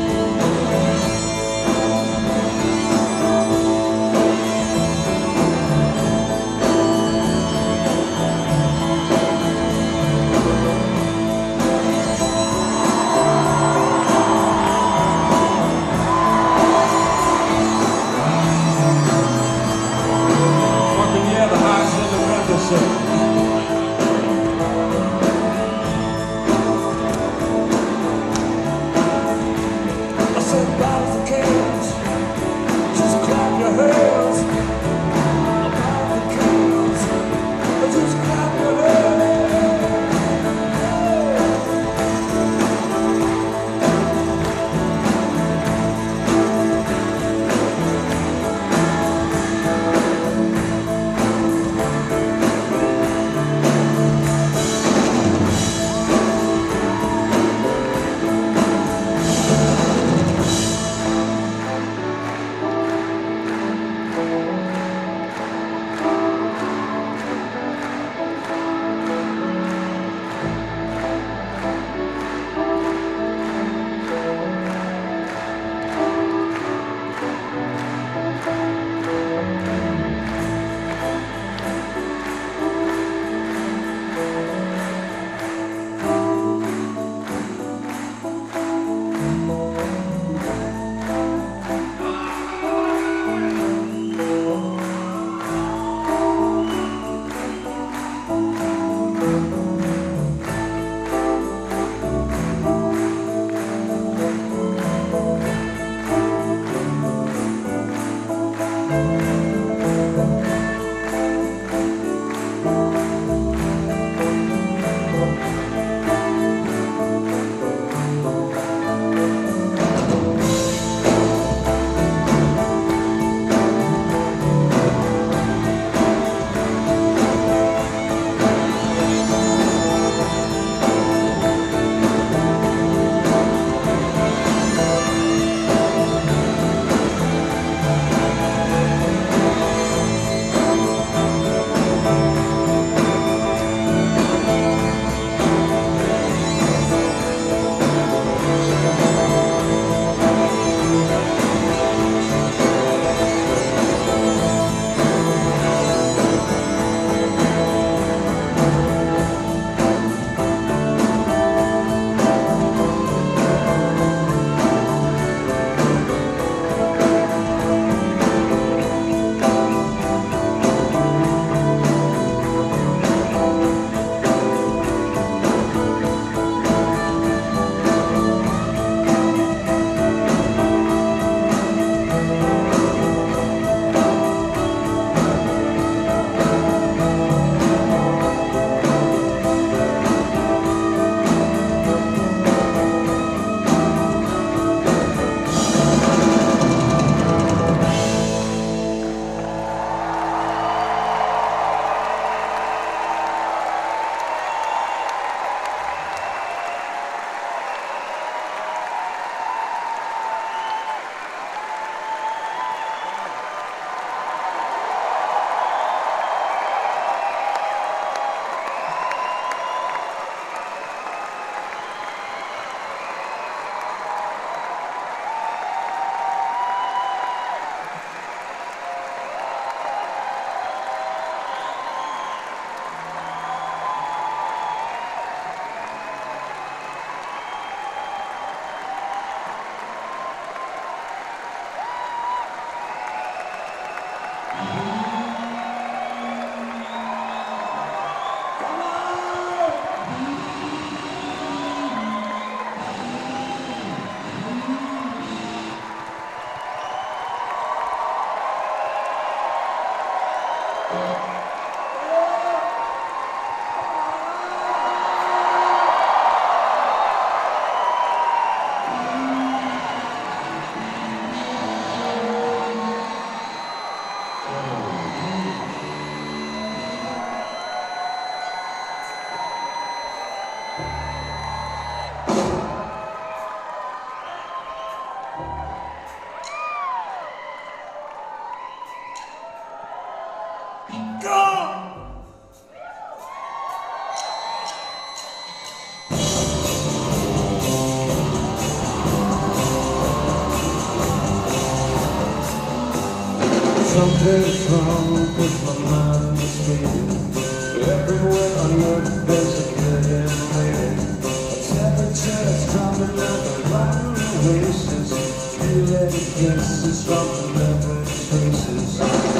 Something's wrong with my mind is fading. Everywhere I look there's a million waiting. Temperature's dropping like a rotten oasis. Feeling kisses from the memory traces.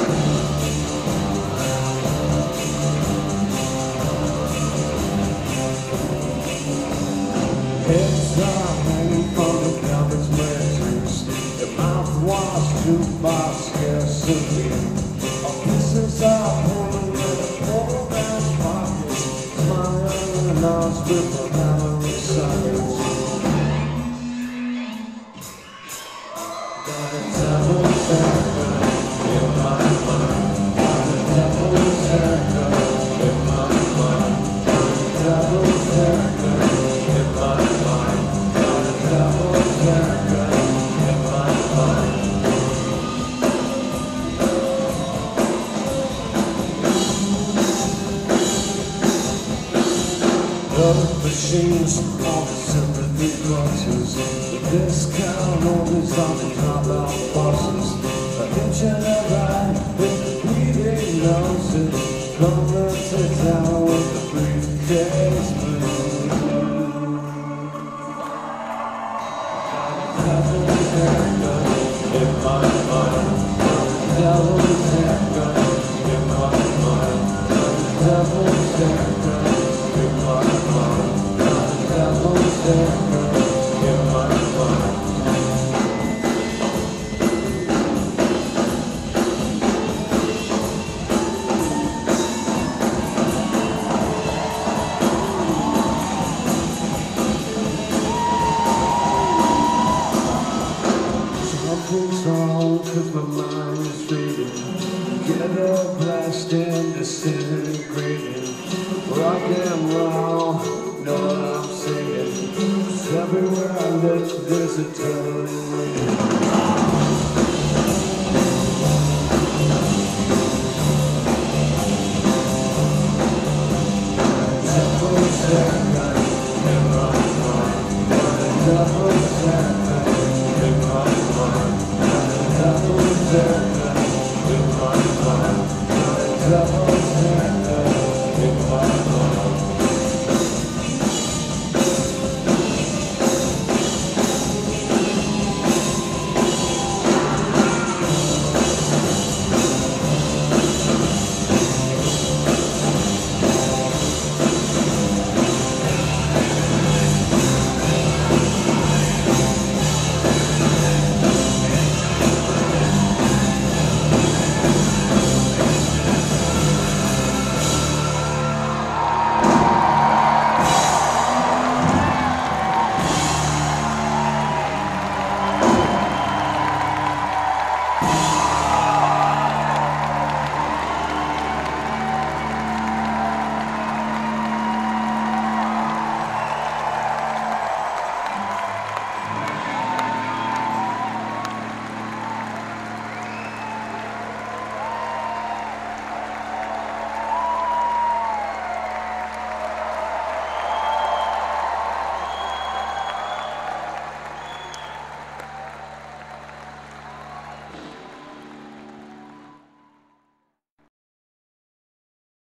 Heads are hanging from the garbage measures. Your mouthwash jukebox scarcity. Our kisses are pulling in a full-ass pockets. Smiling and arms with the memory sockets. Got a devil's haircut in my mind. Got a devil's haircut in my mind. Got a devil's haircut in my mind. Got a devil's haircut in my mind. Love machines, all the sympathy clutches. The discount orders on the drop-out buses. A hitch and a ride with the bleeding noses. Coming to town with the briefcase blues. Devil's haircut in my mind. Devil's haircut in my mind. Devil's haircut in my mind. Devil's haircut in my mind. Something's wrong 'cause my mind is fading. Get a blast and disintegrating. Rock and roll, know what I'm saying. Everywhere I look, there's a turning ring.